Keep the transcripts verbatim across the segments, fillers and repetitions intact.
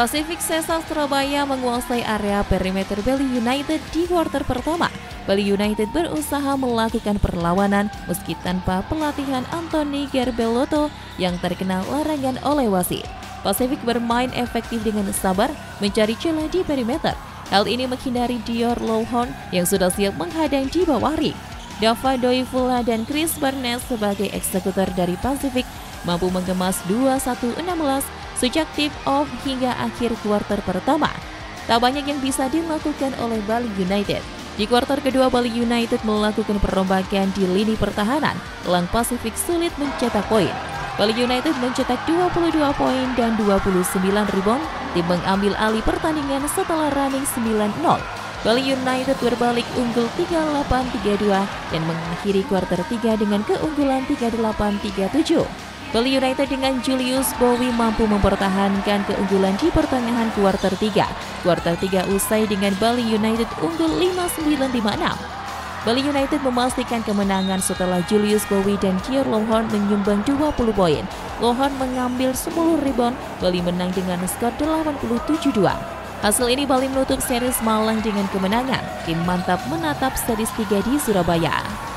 Pacific Sesar Surabaya menguasai area perimeter Bali United di kuarter pertama. Bali United berusaha melakukan perlawanan meski tanpa pelatihan Anthony Gerbelotto yang terkena larangan oleh wasit. Pacific bermain efektif dengan sabar mencari celah di perimeter. Hal ini menghindari Dior Loughorn yang sudah siap menghadang di bawah ring. Dava Doivula dan Chris Barnes sebagai eksekutor dari Pacific mampu mengemas dua satu enam belas sejak tip off hingga akhir kuarter pertama. Tak banyak yang bisa dilakukan oleh Bali United. Di kuarter kedua, Bali United melakukan perombakan di lini pertahanan. Elang Pacific sulit mencetak poin. Bali United mencetak dua puluh dua poin dan dua puluh sembilan rebound. Tim mengambil alih pertandingan setelah running sembilan nol. Bali United berbalik unggul tiga delapan tiga dua dan mengakhiri kuarter tiga dengan keunggulan tiga delapan tiga tujuh. Bali United dengan Julius Bowie mampu mempertahankan keunggulan di pertengahan kuarter tiga. Kuarter tiga usai dengan Bali United unggul lima sembilan lima enam. Bali United memastikan kemenangan setelah Julius Bowie dan Dior Loughorn menyumbang dua puluh poin. Loughorn mengambil sepuluh rebound. Bali menang dengan skor delapan puluh tujuh dua. Hasil ini Bali menutup series Malang dengan kemenangan. Tim mantap menatap series tiga di Surabaya.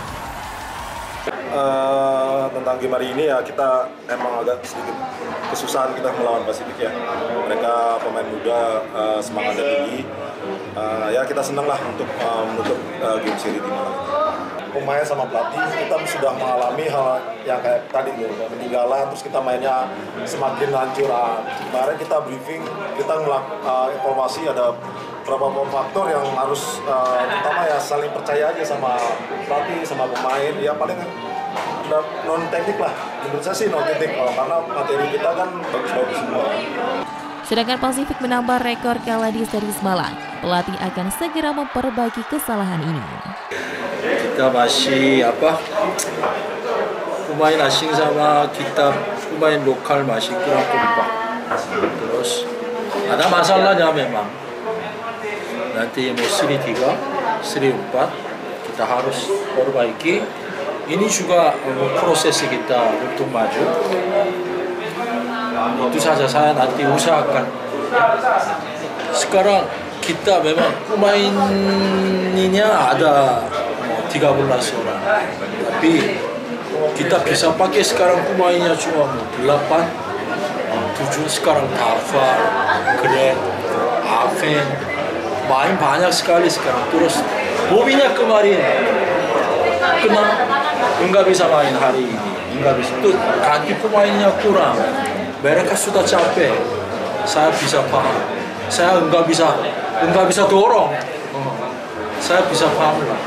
Uh, tentang game hari ini ya, kita emang agak sedikit kesusahan kita melawan Pasifik ya. Mereka pemain muda, uh, semangatnya tinggi. Uh, ya kita senang lah untuk uh, menutup uh, game seri di Malang. Pemain sama pelatih kita sudah mengalami hal yang kayak tadi gitu, peninggalan, terus kita mainnya semakin hancur. Kemarin kita briefing, kita ngelak uh, informasi ada beberapa faktor yang harus uh, pertama ya saling percaya aja sama pelatih, sama pemain. Ya paling non teknik lah, menurut saya sih non teknik oh, karena materi kita kan bagus-bagus semua. Sedangkan Pasifik menambah rekor kalah di series Malang. Pelatih akan segera memperbaiki kesalahan ini. Kita masih apa? Pemain asing sama kita pemain lokal masih kurang kompak. Terus ada masalahnya memang. Nanti mau seri tiga, seri empat kita harus perbaiki. Ini juga proses kita untuk maju. Itu saja saya nanti usahakan. Sekarang kita memang pemainnya ada tiga belas orang. Tapi kita bisa pakai sekarang pemainnya cuma delapan, tujuh sekarang Dava, Greg, Aven. Main banyak sekali sekarang. Terus Bobinya kemarin kena enggak bisa main hari ini, enggak bisa. Tuh ganti pemainnya kurang. Mereka sudah capek. Saya bisa paham. Saya enggak bisa, enggak bisa dorong. Saya bisa paham lah.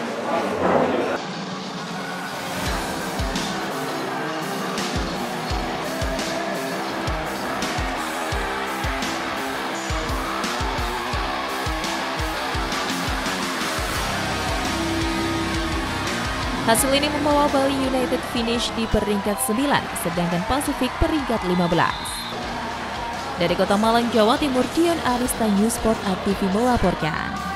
Hasil ini membawa Bali United finish di peringkat sembilan, sedangkan Pasifik peringkat lima belas. Dari Kota Malang, Jawa Timur, Dion Arista, Newsport A T V melaporkan.